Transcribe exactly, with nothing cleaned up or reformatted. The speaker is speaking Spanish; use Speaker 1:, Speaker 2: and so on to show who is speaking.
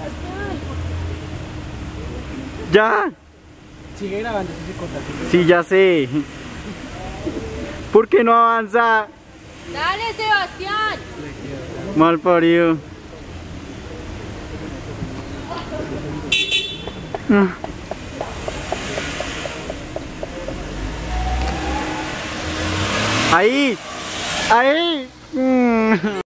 Speaker 1: ¿Ya?
Speaker 2: Sigue grabando, si se corta.
Speaker 1: Sí, ya sé. ¿Por qué no avanza?
Speaker 3: Dale, Sebastián.
Speaker 1: Mal parido. Ah. Ahí. Ahí. Mm.